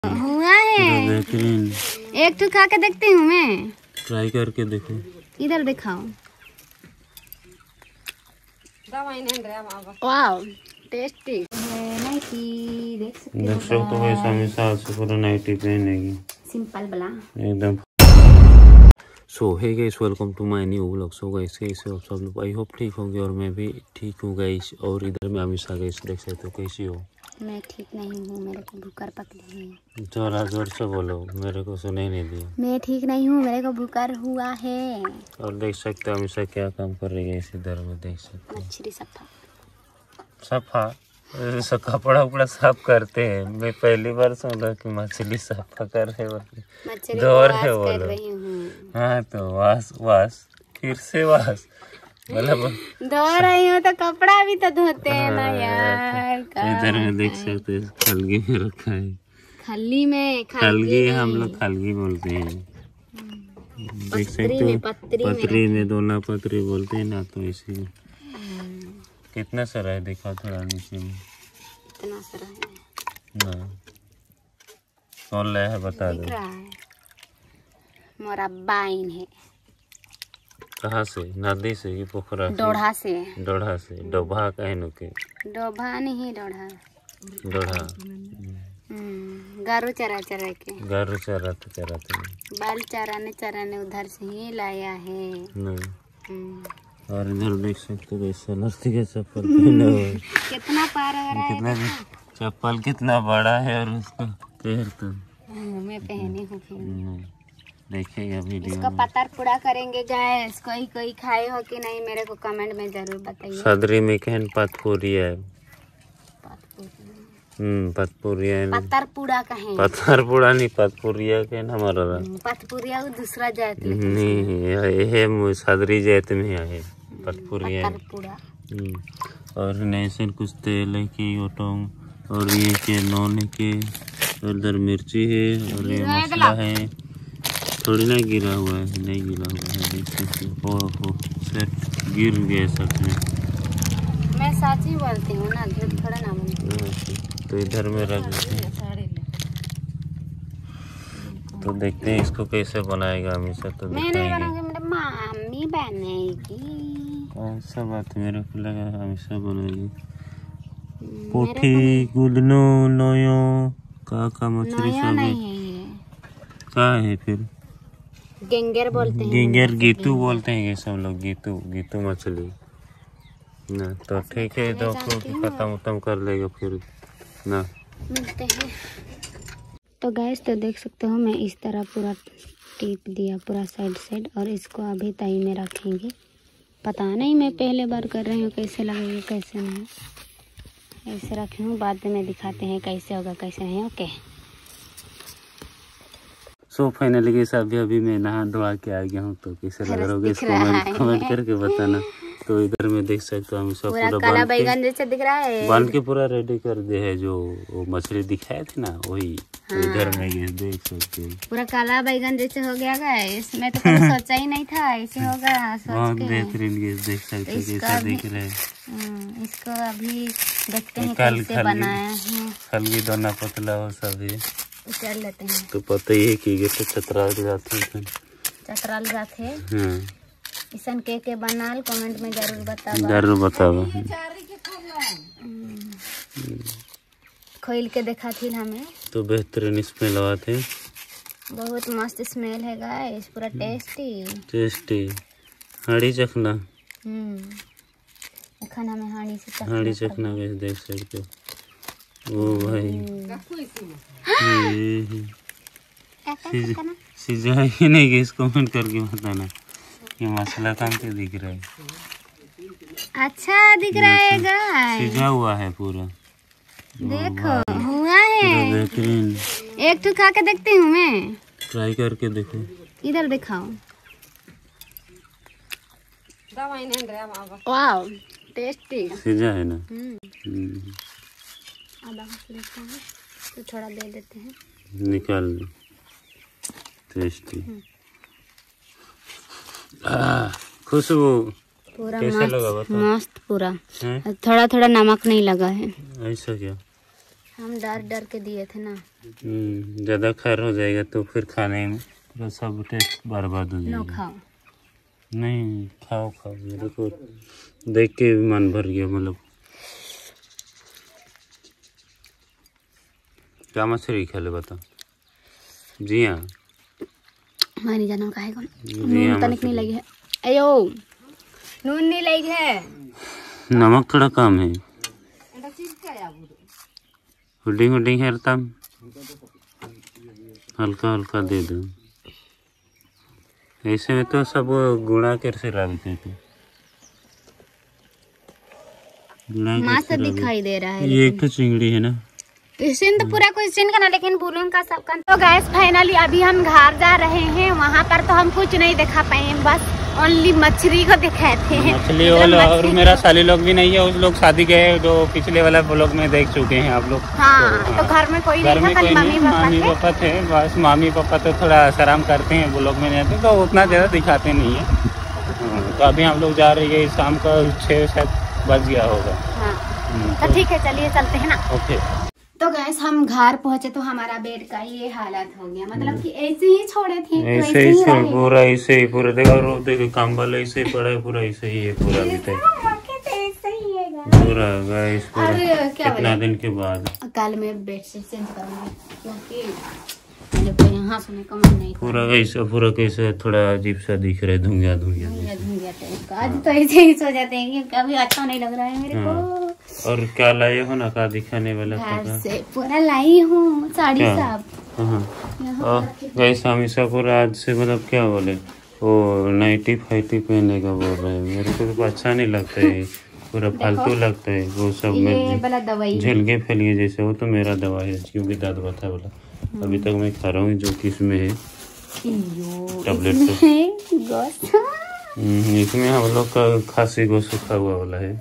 हुआ है बेहतरीन। एक ठो खा के देखती हूँ मैं। ट्राई करके देखो। इधर दिखाओ। वाव टेस्टी है। देख सकते हो तो वैसा हमेशा से पूरा नाइटी पहनेगी सिंपल वाला एकदम। So hey guys, welcome to my new vlog. So guys कैसे हो सब लोग? आई होप ठीक होंगे और मैं भी ठीक हूँ गाइस। और इधर में अमीषा गाइस देख सकते हो कैसी हो? मैं ठीक नहीं हूँ, मेरे को बुखार पकड़ी है। जरा जोर से बोलो, मेरे को सुनाई नहीं दिया। मैं ठीक नहीं हूँ, मेरे को बुखार हुआ है। और देख सकते हो अमीषा क्या काम कर रही है इधर में, देख सकते हो। मछली सफा सफा कपड़ा उपड़ा साफ करते हैं। मैं पहली बार सुना कि मछली सफा कर रहे वाले धो रहे बोलो। हाँ तो वास फिर से वास मतलब धो रही हूँ तो कपड़ा भी तो धोते हैं ना यार। इधर में देख सकते हैं खलगी में रखा है। खलगी हम लोग खलगी बोलते हैं। देख सकते हो पतरी में दोना पतरी बोलते हैं ना, तो इसी कितना सारा है देखा थोड़ा नीचे में। इतना सारा है ना कौन लाया है बता दो। मोरा बाइन है। कहाँ से? नदी से कि पोखरा से? डोढ़ा से। डोढ़ा से डोभा कहे नु के? डोभा नहीं डोढ़ा। गारू चरा के बाल चराने उधर से ही लाया है। और इधर देख सकते हो सलस्ती के चप्पल पहने हुए। कितना पार हो रहा है। कितना चप्पल कितना बड़ा है और उसका पैर तो मैं पहनी हूँ। देखिएगा वीडियो। इसका पत्थर पूरा करेंगे गाइस। कोई खाए हो कि नहीं मेरे को कमेंट में जरूर बताइए। सदरी में कहन पतपुरिया है। पतपुरिया पत्थर पूरा कहें। पत्थर पूरा नहीं पतपुरिया कहन हमारा। पतपुरिया दूसरा जात नहीं ये सदरी जात में है पतपुरिया। और नैसन कुछ तेल है कि ओटोंग और ये के नॉन के उधर मिर्ची है और ये मसाला है। थोड़ी ना गिरा हुआ है, नहीं गिरा हुआ है देख सकते हो। सेट गिर गए सच में। मैं सच ही बोलती हूँ ना, झूठ थोड़ा ना बोलती हूँ। तो इधर में रख देते हैं तो देखते हैं इसको कैसे बनाएगा हमेशा। तो मैं नहीं बनाऊंगी, मेरी मम्मी बनेगी। ऐसा बात मेरे को लगा हमेशा बनाएगी। पोठी गुदनो नोयो का मछली सब क्या है फिर? गेंगेर बोलते हैं। गेंगेर गीतू बोलते हैं ये सब लोग। गीतू मछली ना। तो ठीक है तो खत्म कर लेगा फिर ना मिलते हैं। तो गैस तो देख सकते हो मैं इस तरह पूरा टिप दिया पूरा साइड और इसको अभी तई में रखेंगे। पता नहीं मैं पहले बार कर रही हूँ कैसे लगेगा कैसे नहीं। ऐसे रखे हूँ, बाद में दिखाते हैं कैसे होगा कैसे नहीं। ओके सो फाइनली के साथ अभी मैं नहा धोआ के आ गया हूँ। तो कैसे लग रहा होगा इसको कमेंट करके बताना। तो इधर में देख सकते हो हम सब पूरा काला बैगन जैसे दिख रहा है बांध के पूरा रेडी कर दिया है। जो वो मछली दिखाए थे ना वही। तो इधर में ये देख सकते हो पूरा काला बैगन जैसे हो गया गाइस। मैं तो कभी सोचा ही नहीं था ऐसे होगा। बहुत बेहतरीन ये देख सकते हो कैसा दिख रहा है। इसको अभी देखते हैं कैसे बनाया है। खलगी दोना पतला हो सभी उतर लेते हैं। तो पता ही है कि ये तो चतराल जाते हैं। चतराल जाते हैं। इसन के बनाल कमेंट में जरूर बताओ। खोल के देखा थी हमें तो बेहतरीन स्मेल आते हैं। बहुत मस्त स्मेल है गाइस, पूरा टेस्टी। हाड़ी चखना। खाना में हाड़ी चखना गाइस देख सकते हो। ओ भाई सीधा ही नहीं गैस कमेंट करके बताना ये मसाला काम के दिख रहा है। अच्छा दिख रहा है गाइस। सीधा हुआ है पूरा। देखो हुआ है बेहतरीन। एक ठो खा के देखती हूँ मैं। ट्राई करके देखो। इधर दिखाओ। Wow tasty. सीधा है ना। आधा लेते हैं तो थोड़ा दे देते हैं। निकाल लो। टेस्टी खुशबू पूरा कैसा लगा बताओ? मस्त पूरा। थोड़ा नमक नहीं लगा है। ऐसा क्या? हम डर डर के दिए थे ना। ज्यादा खार हो जाएगा तो फिर खाने में पूरा सब टेस्ट बर्बाद हो नो जाएगा। खाओ। नहीं खाओ खाओ, मेरे को देख के भी मन भर गया। मतलब क्या मछली खा ले बता। जी हाँ, मैं नहीं जाना काहे को। जी हाँ, नून तनिक नहीं लगी है। अयो नून नहीं लगी है। नमक थोड़ा कम है। हुडिंग हुडिंग है तम हल्का हल्का दे दो। ऐसे में तो सब गुणा कैसे रखते थे। माँ से दिखाई दे रहा है। ये एक तो चिंगड़ी है ना। क्वेश्चन तो पूरा क्वेश्चन का ना, लेकिन बोलूं का सबका। तो गैस फाइनली अभी हम घर जा रहे हैं। वहाँ पर तो हम कुछ नहीं दिखा पाए, बस ओनली मछली को दिखाए थे। मछली और मेरा साली लोग भी नहीं है, उस लोग शादी गए जो पिछले वाला ब्लॉग में देख चुके हैं आप लोग। हाँ, तो घर में कोई नहीं था, मामी पापा थे बस। मामी पापा तो थोड़ा शर्म करते हैं, ब्लॉग में नहीं आते तो उतना ज्यादा दिखाते नहीं है। तो अभी हम लोग जा रहे हैं, शाम का 6 शायद बज गया होगा। तो ठीक है, चलिए चलते हैं ना। ओके। तो गैस हम घर पहुंचे तो हमारा बेड का ये हालत हो गया। मतलब कि ऐसे ही छोड़े थे, ऐसे ही पूरा ऐसे ही पूरा देखो, देखो कंबल ऐसे ही पड़ा है, पूरा ऐसे ही है पूरा। अभी तक पूरा गाइस पूरा कितना दिन के बाद कल मैं बेडशीट चेंज करूंगी, क्योंकि यहाँ सोने का मन नहीं। पूरा ऐसा पूरा कैसे थोड़ा अजीब सा दिख रहा है, धुंगिया धुंगिया। आज तो ऐसे ही सो जाते हैं, कभी अच्छा नहीं लग रहा है मेरे को। और क्या लाए हो ना, क्या दिखाने वाला घर से पूरा लाई हूँ साड़ी सब। गैस हम ऐसा पूरा आज से मतलब क्या बोले वो नाइटी फाइटी पहनने का बोल रहे हैं। मेरे को तो अच्छा नहीं लगता है, पूरा फालतू लगता है वो सब में झलके फैलिए जैसे। वो तो मेरा दवा है, क्योंकि दाद बता बोला। अभी तक मैं खा रहा हूँ जो कि इसमें है टैबलेट से। इसमें हम लोग का खांसी को सूखा हुआ वाला है।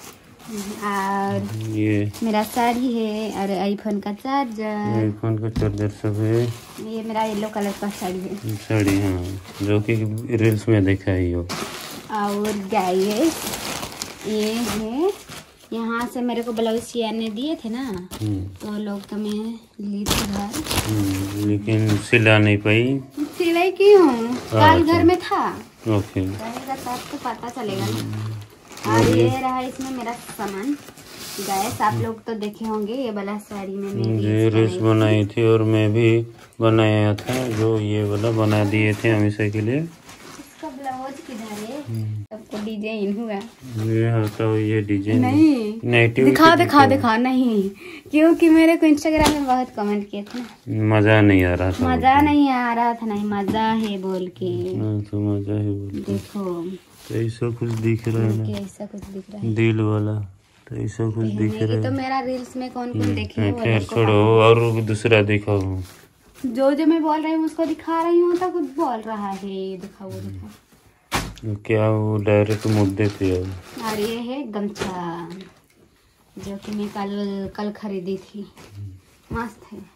और ये मेरा साड़ी है और आईफोन का चार्जर सब है। ये मेरा येलो कलर का साड़ी है। साड़ी हाँ, जो कि रील्स में देखा है यो। और गाइस ये है, यहाँ से मेरे को ब्लाउज सियाने दिए थे ना, तो लोग तो मैं ली थी घर, लेकिन सिला नहीं पाई। सिलाई की हूँ, कल घर में था। ओके, तो पता चलेगा ना। और ये रहा इसमें मेरा सामान। गैस आप लोग तो देखे होंगे, ये वाला साड़ी में मैं रील्स बनाई थी और मैं भी बनाया था, जो ये वाला बना दिए थे हमेशा के लिए। इसका ब्लाउज किधर है? सबको डिजाइन हुआ ये होता है, ये डिजाइन नहीं दिखा नहीं, क्योंकि मेरे को इंस्टाग्राम में बहुत कमेंट किए थे। मजा नहीं आ रहा था, नहीं मजा है बोल के। तो मजा है बोल। देखो ऐसा कुछ दिख रहा है ना, ऐसा कुछ दिख रहा है दिल वाला, तो ऐसा कुछ दिख रहा है। तो मेरा रील्स में कौन देखे? खैर छोड़ो, और दूसरा दिखाओ। जो मैं बोल रही हूँ उसको दिखा रही हूँ, तो कुछ बोल रहा है दिखाओ। क्या वो डायरेक्ट मुद्दे पे है। और ये है गमछा, जो कि मैं कल खरीदी थी, मस्त है।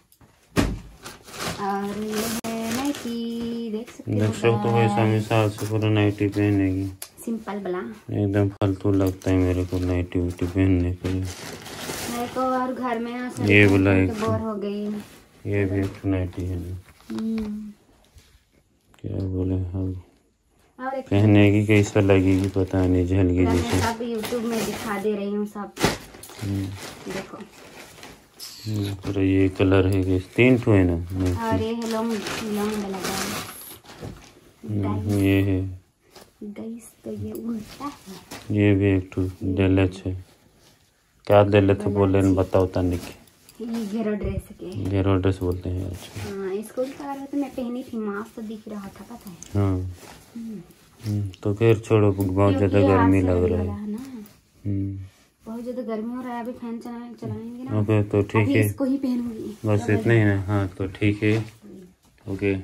और ये है नाइटी, देख सकते हो। तो वैसा हमेशा से पूरा नाइटी पहनेगी, सिंपल वाला। एकदम फालतू लगता है मेरे को नाइटी उटी पहनने के लिए मेरे को। और घर में ये बोला बोर हो गई। ये भी एक नाइटी है ना, क्या बोले हम पहने की कैसा लगेगी पता नहीं, झलकी जैसे। सब यूट्यूब में दिखा दे रही हूँ सब। देखो पूरा ये कलर है कि 3 ठो है ना। और ये है लॉन्ग ये है गाइस, तो ये उल्टा है। ये भी एक ठो डेलच है। क्या डेलच बोले न बताओ तनिक। ये घेरो ड्रेस बोलते हैं। अच्छा हाँ, स्कूल का तो मैं पहनी थी, मास्क तो दिख रहा था, पता है। हाँ तो खैर छोड़ो, बहुत ज्यादा गर्मी लग रहा है। बहुत ज्यादा गर्मी हो रहा है, अभी फैन चलाएंगे ना। ओके तो ठीक है, इसको ही पहनूंगी बस इतना ही ना। हाँ तो ठीक है, ओके।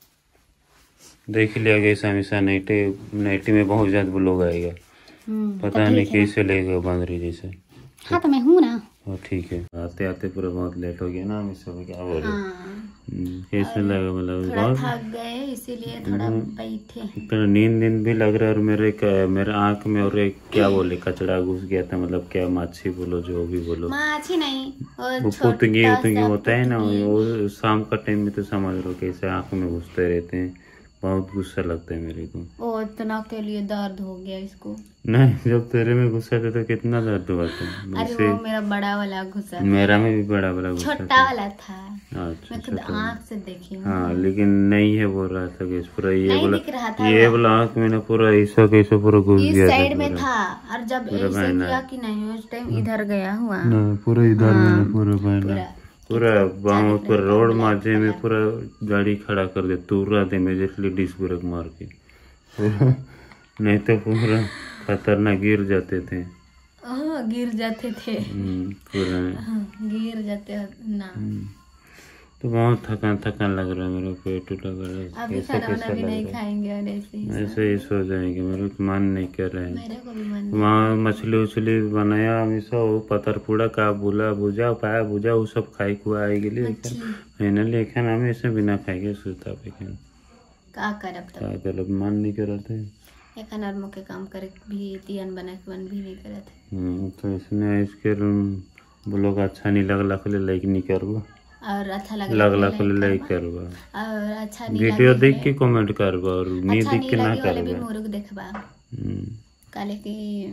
देख लिया गया हमेशा नाइटी में बहुत ज्यादा लोग आएगा, पता नहीं कैसे लेगा बंदरी जैसे। हाँ तो मैं हूँ ना। ठीक है, आते आते पूरा बहुत लेट हो गया ना, हम सब क्या बोले। कैसे लगा मतलब थोड़ा बहुत थक गए इसीलिए थोड़ा बैठे। तो नींद भी लग रहा है और मेरे आंख में और एक क्या बोले कचड़ा घुस गया था, मतलब क्या माछी बोलो जो भी बोलो, माछी नहीं वो पुतंगी होता है ना, वो शाम का टाइम में तो समझ लो कैसे आंख में घुसते रहते हैं, बहुत गुस्सा लगता है मेरे को। वो इतना के लिए दर्द हो गया इसको। नहीं जब तेरे में गुस्सा था तो कितना दर्द हुआ था? अरे वो मेरा बड़ा वाला गुस्सा, मेरा में भी बड़ा गुस्सा छोटा वाला था। अच्छा मैं खुद आँख से देखी हूँ। हाँ लेकिन नहीं है बोल रहा था कि पूरा नहीं दिख रहा था, ये वाला आँख में ना पूरा ऐसा कैसे पूरा घुस इस गया साइड में था और जब ऐसे किया कि नहीं उस टाइम इधर गया हुआ पूरा इधर में पूरा बहना पूरा बाहों पर रोड माजे में पूरा गाड़ी खड़ा कर दे तुरा दे इमीडिएटली डिस्क ब्रेक मार के पूरा, नहीं तो पूरा खतरनाक गिर जाते थे। गिर जाते थे पूरा गिर जाते ना। तो बहुत थकान लग रहा है, मेरे पेट लग रहा है, अभी खाना भी नहीं खाएंगे और ऐसे ही सो जाएंगे, मेरे को मन नहीं कर रहा है। मेरे को भी मन वहाँ मछली उछली बनाया हमेशा वो पतरपुड़ा का बुला भुजा पाया भुजा वो सब खाई खुआ आएगी मैंने लेखन हमें ऐसे बिना खाएंगे सूता पे का करब मन नहीं कर रहे थे एखन और मुके काम करे भी तियन बना के मन भी नहीं करे थे। तो इसने इसके ब्लॉग अच्छा नहीं लगला ले लाइक नहीं करबो और अच्छा लगला लाइक करबो और अच्छा नहीं वीडियो देख के कमेंट करबो और नहीं देख के ना करबो भी मुर्ग देखबा काले की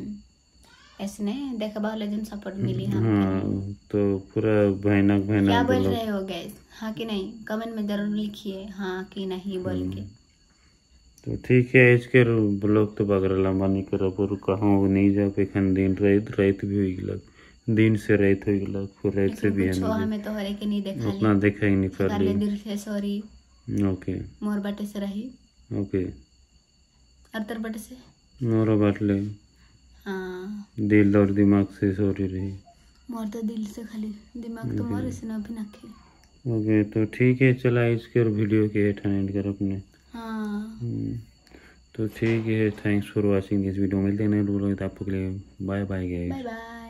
ऐसने देखबा वाले जन सपोर्ट मिली हम। तो पूरा भयानक क्या बोल रहे हो गाइस, हाँ कि नहीं कमेंट में जरूर लिखिए हाँ कि नहीं बोल के। तो ठीक है इसके ब्लॉग तो बगरा लंबा नहीं करा पर कहूँ नहीं जा पेखन दिन रात भी हुई लग दिन से रात हुई लग फिर रात से भी हमें तो हरे के नहीं देखा उतना देखा ही नहीं कर ली दिल से सॉरी ओके मोर बाटे से रही ओके और तर बाटे से मोर बाटले हाँ दिल और दिमाग से सॉरी रही मोर तो दिल से खाली दिमाग तो मोर से ना भी नखे। ओके तो ठीक है चला इसके वीडियो के हेठ एंड कर अपने हाँ तो ठीक है thanks for watching this video. मिलते हैं नए वीडियो में, तब तक के लिए bye bye guys. Bye bye.